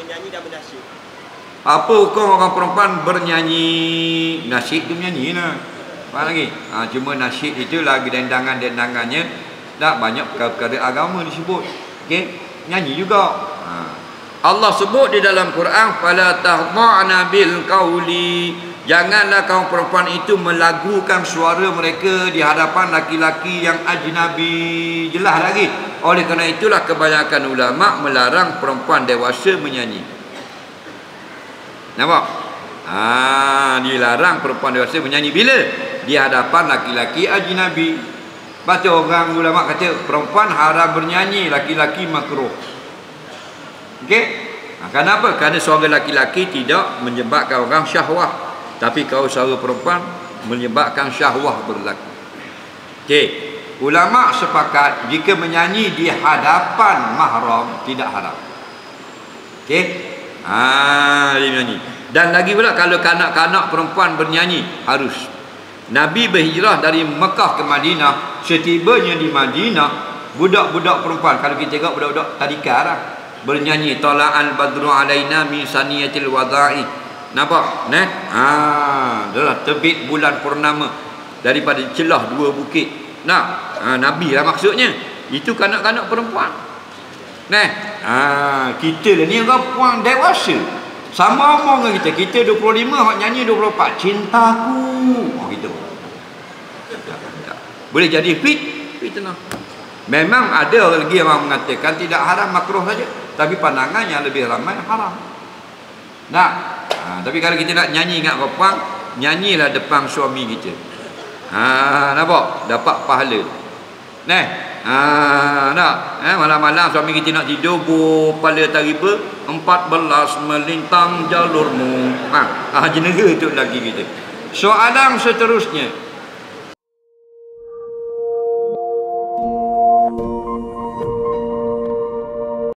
bernyanyi dan bernasyid. Apa hukum orang perempuan bernyanyi? Nasyid tu menyanyi lah. Faham lagi? Cuma nasyid itu lagi dendangan-dendangannya tak banyak perkara-perkara agama disebut. Okey, nyanyi juga. Allah sebut di dalam Quran, fala tahdha'na bil qauli, janganlah kaum perempuan itu melagukan suara mereka di hadapan laki-laki yang ajnabi. Jelas lagi. Oleh kerana itulah kebanyakan ulama melarang perempuan dewasa menyanyi. Nampak? Dilarang perempuan dewasa menyanyi bila? Di hadapan laki-laki ajnabi. Baca orang ulama kata perempuan haram bernyanyi, laki-laki makruh. Okey? Kenapa? Kerana suara laki-laki tidak menyebabkan orang syahwah, tapi kalau suara perempuan menyebabkan syahwah berlaku. Okey. Ulama sepakat jika menyanyi di hadapan mahram tidak haram. Okey? Dia nyanyi. Dan lagi pula kalau kanak-kanak perempuan bernyanyi harus. Nabi berhijrah dari Mekah ke Madinah. Setibanya di Madinah, budak-budak perempuan, kalau kita tengok budak-budak tadika lah, bernyanyi tala'al badru alaina min saniyatil wada'i. Nampak? Adalah terbit bulan purnama daripada celah dua bukit. Nabi lah maksudnya. Itu kanak-kanak perempuan. Kita lah ni orang perempuan dewasa. Sama umur dengan kita. Kita 25, hak nyanyi 24. Cintaku. Gitu. Boleh jadi fitnah. Memang ada lagi yang mengatakan tidak haram, makruh saja. Tapi pandangannya lebih ramai haram. Tapi kalau kita nak nyanyi ingat perempuan, nyanyilah depan suami kita. Nampak? Dapat pahala. Malam-malam suami kita nak tidur, kepala tariba 14 melintang jalurmu. Jenera tu lagi kita. Soalan seterusnya,